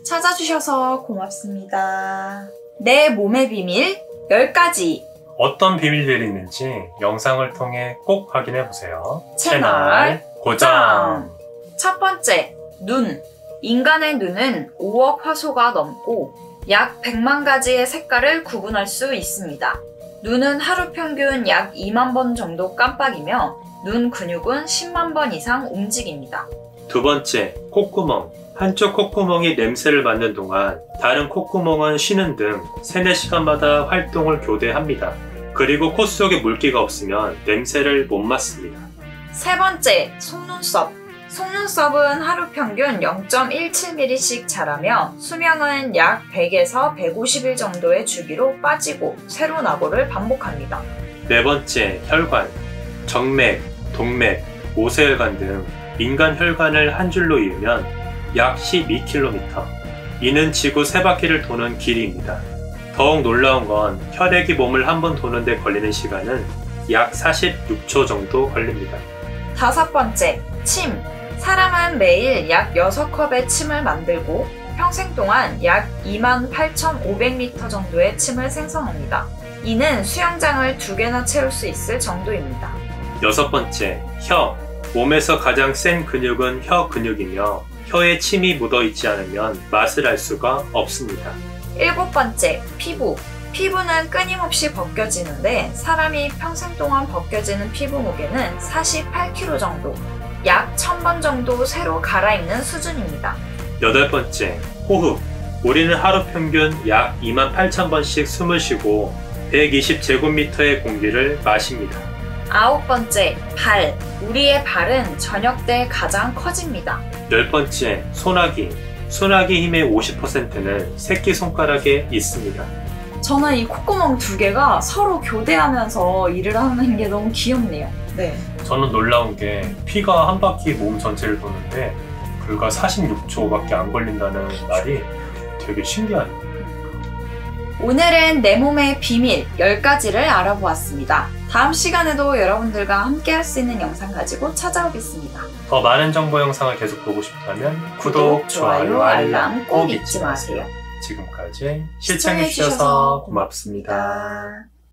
찾아주셔서 고맙습니다. 내 몸의 비밀 10가지. 어떤 비밀들이 있는지 영상을 통해 꼭 확인해보세요. 채널 고정! 첫 번째, 눈. 인간의 눈은 5억 화소가 넘고 약 100만 가지의 색깔을 구분할 수 있습니다. 눈은 하루 평균 약 2만 번 정도 깜빡이며 눈 근육은 10만 번 이상 움직입니다. 두 번째, 콧구멍. 한쪽 콧구멍이 냄새를 맡는 동안 다른 콧구멍은 쉬는 등 3-4시간마다 활동을 교대합니다. 그리고 코 속에 물기가 없으면 냄새를 못 맡습니다. 세 번째, 속눈썹. 속눈썹은 하루 평균 0.17mm씩 자라며 수명은 약 100에서 150일 정도의 주기로 빠지고 새로 나고를 반복합니다. 네 번째, 혈관. 정맥, 동맥, 모세혈관 등 인간 혈관을 한 줄로 이으면 약 12km. 이는 지구 3바퀴를 도는 길이입니다. 더욱 놀라운 건 혈액이 몸을 한 번 도는데 걸리는 시간은 약 46초 정도 걸립니다. 다섯 번째, 침. 사람은 매일 약 6컵의 침을 만들고 평생 동안 약 28,500m 정도의 침을 생성합니다. 이는 수영장을 2개나 채울 수 있을 정도입니다. 여섯 번째, 혀. 몸에서 가장 센 근육은 혀 근육이며 혀에 침이 묻어 있지 않으면 맛을 알 수가 없습니다. 일곱 번째, 피부. 피부는 끊임없이 벗겨지는데 사람이 평생 동안 벗겨지는 피부 무게는 48kg 정도, 약 1000번 정도 새로 갈아입는 수준입니다. 여덟 번째, 호흡. 우리는 하루 평균 약 28,000번씩 숨을 쉬고 120제곱미터의 공기를 마십니다. 아홉 번째, 발. 우리의 발은 저녁 때 가장 커집니다. 열 번째, 소나기. 소나기 힘의 50%는 새끼손가락에 있습니다. 저는 이 콧구멍 2개가 서로 교대하면서 일을 하는 게 너무 귀엽네요. 네. 저는 놀라운 게 피가 한 바퀴 몸 전체를 도는데 불과 46초밖에 안 걸린다는 말이 되게 신기하네요. 오늘은 내 몸의 비밀 10가지를 알아보았습니다. 다음 시간에도 여러분들과 함께 할 수 있는 영상 가지고 찾아오겠습니다. 더 많은 정보 영상을 계속 보고 싶다면 구독, 좋아요, 알람 꼭 잊지 마세요. 지금까지 시청해주셔서 고맙습니다.